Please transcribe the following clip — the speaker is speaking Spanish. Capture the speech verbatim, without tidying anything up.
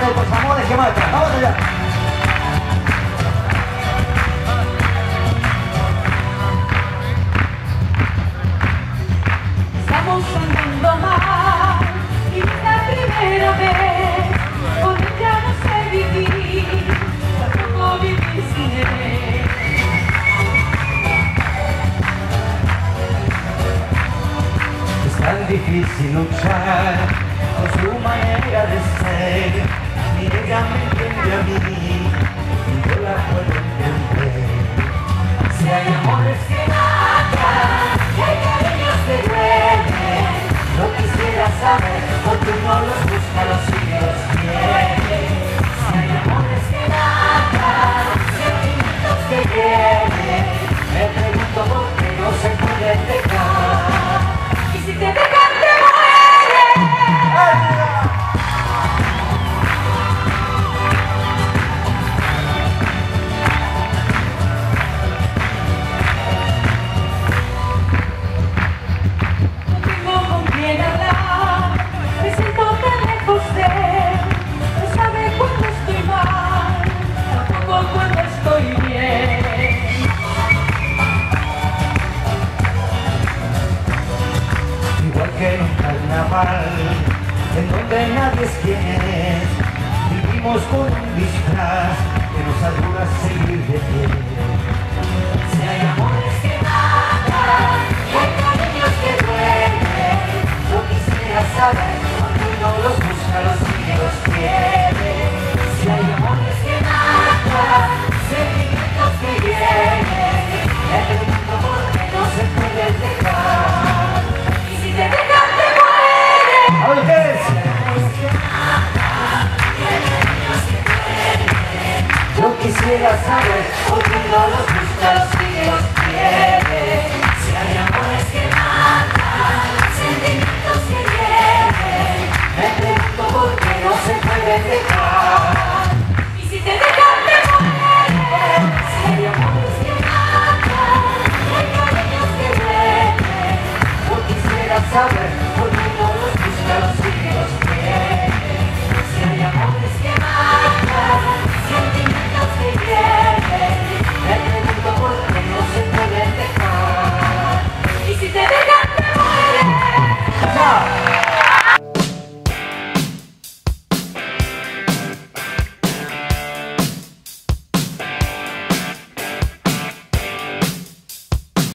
de estos amores que matan. ¡Vamos allá! Estamos andando mal y es la primera vez. Con él ya no sé vivir, tampoco vivir sin él. Es tan difícil luchar con su manera de ser. Ni ella me entiende a mí, ni yo la puedo entender. Si hay amores que matan, si hay cariños que duelen, no quisiera saber por qué no los busca, los sigue, los quiere. Si hay amores que matan, sentimientos que hieren, me pregunto por qué no se pueden dejar. Y si te dejan te mueres. No tengo con quién hablar, me siento tan lejos de él. No sabe cuando estoy mal, tampoco cuando estoy bien. Igual que en un carnaval, en donde nadie es quien es, vivimos con un disfraz que nos ayuda a seguir de pie. Si hay amores que matan, y hay cariños que duelen, yo quisiera saber por qué no los busca, los sigue, los quiere. Si hay amores que matan, sentimientos que hieren, me pregunto por qué no se pueden dejar. Y si te dejan te mueres. ¡A ustedes! Yo quisiera saber por qué no los busca, los sigue, los quiere.